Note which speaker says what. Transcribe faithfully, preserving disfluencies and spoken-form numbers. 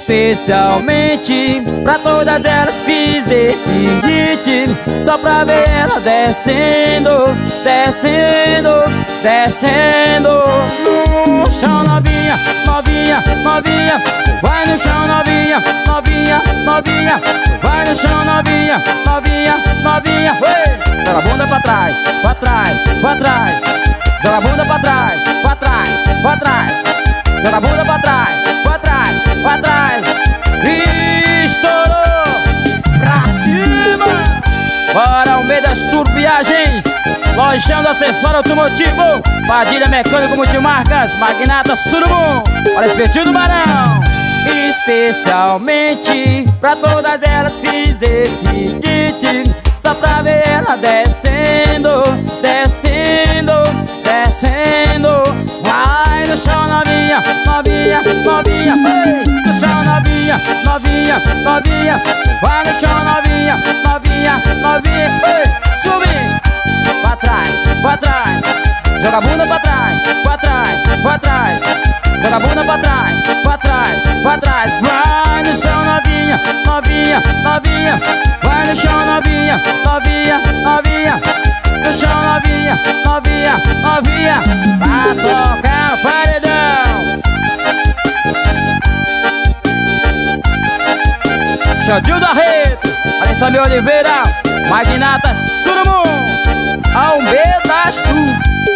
Speaker 1: Especialmente pra todas elas fiz esse hit, só pra ver ela descendo, descendo, descendo no chão. Novinha, novinha, novinha, vai no chão. Novinha, novinha, novinha, vai no chão. Novinha, novinha, novinha, ué. Joga a bunda pra trás, pra trás, pra trás. Joga a bunda pra trás, pra trás, pra trás. Joga a bunda pra trás, pra trás, pra trás. Estourou pra cima. Bora ao meio das turbiagens. Lojão do acessório automotivo, Padilha Mecânico Multimarcas, Magnata Surubum. Olha esse peitinho do Barão. Especialmente pra todas elas fiz esse hit, só pra ver ela descendo, descendo, descendo. Vai no chão, novinha, novinha, novinha, ei. No chão, novinha, novinha, novinha. Vai no chão, novinha, novinha, novinha, ei. Subir, pra trás, pra trás. Joga a bunda pra trás, pra trás, pra trás. Joga a bunda pra trás, pra trás, pra trás. Vai no chão, novinha, novinha, novinha. Vai no chão, novinha, novinha, novinha. No chão, novinha, novinha, novinha. Pra tocar o paredão. Xandinho da Rede, Alessandro Oliveira, Magnata Surubum. Ao meio das tu.